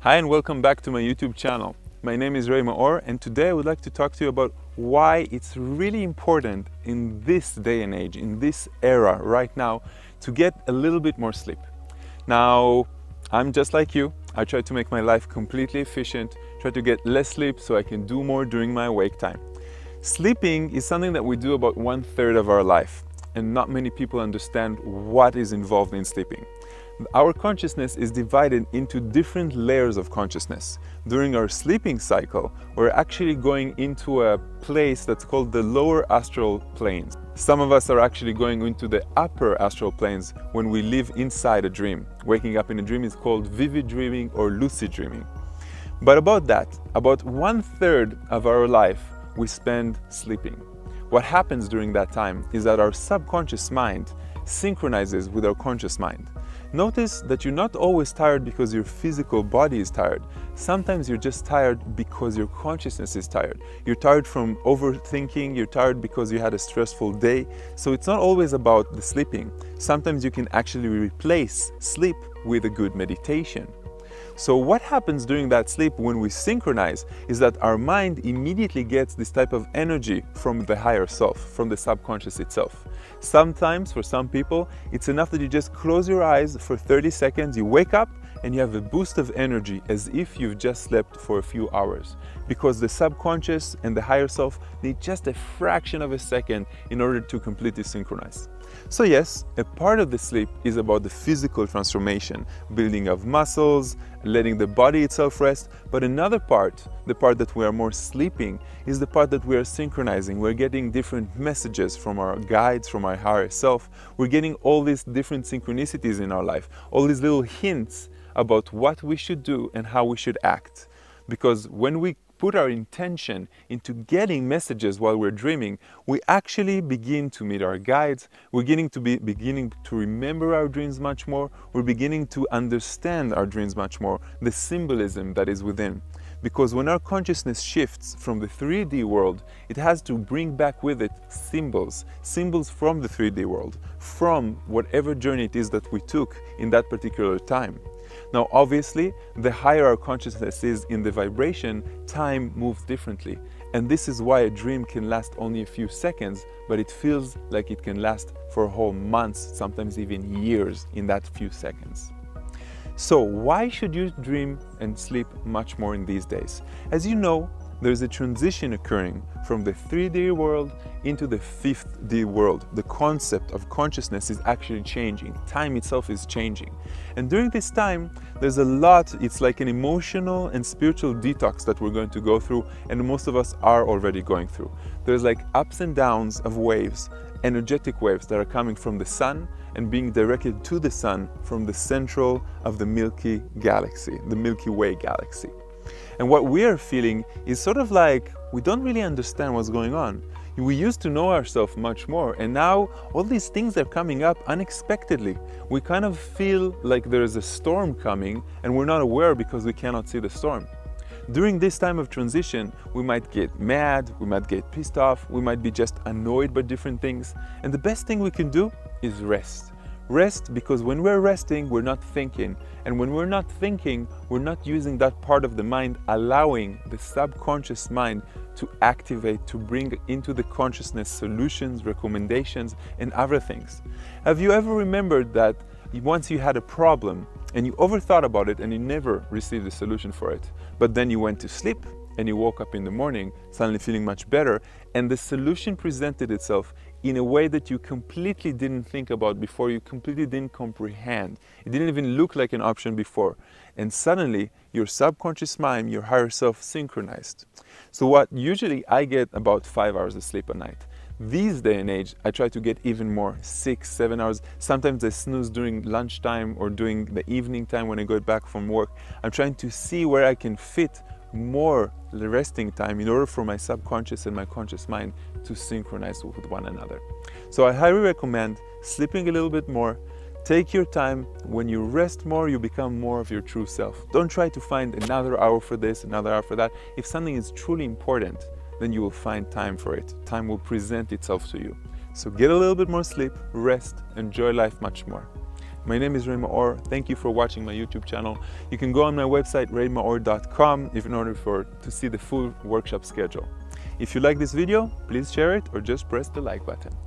Hi and welcome back to my YouTube channel. My name is Maor and today I would like to talk to you about why it's really important in this day and age, in this era right now, to get a little bit more sleep. Now, I'm just like you. I try to make my life completely efficient, try to get less sleep so I can do more during my awake time. Sleeping is something that we do about 1/3 of our life, and not many people understand what is involved in sleeping. Our consciousness is divided into different layers of consciousness. During our sleeping cycle, we're actually going into a place that's called the lower astral planes. Some of us are actually going into the upper astral planes when we live inside a dream. Waking up in a dream is called vivid dreaming or lucid dreaming. But about 1/3 of our life we spend sleeping. What happens during that time is that our subconscious mind synchronizes with our conscious mind. Notice that you're not always tired because your physical body is tired. Sometimes you're just tired because your consciousness is tired. You're tired from overthinking, you're tired because you had a stressful day. So it's not always about the sleeping. Sometimes you can actually replace sleep with a good meditation. So what happens during that sleep when we synchronize is that our mind immediately gets this type of energy from the higher self, from the subconscious itself. Sometimes, for some people, it's enough that you just close your eyes for 30 seconds, you wake up and you have a boost of energy as if you've just slept for a few hours. Because the subconscious and the higher self need just a fraction of a second in order to completely synchronize. So yes, a part of the sleep is about the physical transformation, building of muscles, letting the body itself rest, but another part, the part that we are more sleeping, is the part that we are synchronizing. We're getting different messages from our guides, from our higher self. We're getting all these different synchronicities in our life, all these little hints about what we should do and how we should act. Because when we put our intention into getting messages while we're dreaming, we actually begin to meet our guides, we're beginning to remember our dreams much more, we're beginning to understand our dreams much more, the symbolism that is within. Because when our consciousness shifts from the 3D world, it has to bring back with it symbols from the 3D world, from whatever journey it is that we took in that particular time. Now, obviously, the higher our consciousness is in the vibration, time moves differently. And this is why a dream can last only a few seconds, but it feels like it can last for whole months, sometimes even years in that few seconds. So why should you dream and sleep much more in these days? As you know, there's a transition occurring from the 3D world into the 5th world. The concept of consciousness is actually changing. Time itself is changing. And during this time, there's a lot, it's like an emotional and spiritual detox that we're going to go through, and most of us are already going through. There's like ups and downs of waves, energetic waves that are coming from the sun and being directed to the sun from the central of the Milky Galaxy, the Milky Way galaxy. And what we are feeling is sort of like we don't really understand what's going on. We used to know ourselves much more, and now all these things are coming up unexpectedly. We kind of feel like there is a storm coming and we're not aware because we cannot see the storm. During this time of transition, we might get mad, we might get pissed off, we might be just annoyed by different things. And the best thing we can do is rest. Rest, because when we're resting, we're not thinking. And when we're not thinking, we're not using that part of the mind, allowing the subconscious mind to activate, to bring into the consciousness solutions, recommendations, and other things. Have you ever remembered that once you had a problem and you overthought about it and you never received a solution for it, but then you went to sleep and you woke up in the morning suddenly feeling much better, and the solution presented itself in a way that you completely didn't think about before, you completely didn't comprehend. It didn't even look like an option before. And suddenly, your subconscious mind, your higher self synchronized. So what usually I get about 5 hours of sleep a night. These day and age, I try to get even more, 6, 7 hours. Sometimes I snooze during lunchtime or during the evening time when I go back from work. I'm trying to see where I can fit more resting time in order for my subconscious and my conscious mind to synchronize with one another. So I highly recommend sleeping a little bit more. Take your time. When you rest more, you become more of your true self. Don't try to find another hour for this, another hour for that. If something is truly important, then you will find time for it. Time will present itself to you. So get a little bit more sleep, rest, enjoy life much more. My name is Maor. Thank you for watching my YouTube channel. You can go on my website raymaor.com in order to see the full workshop schedule. If you like this video, please share it or just press the like button.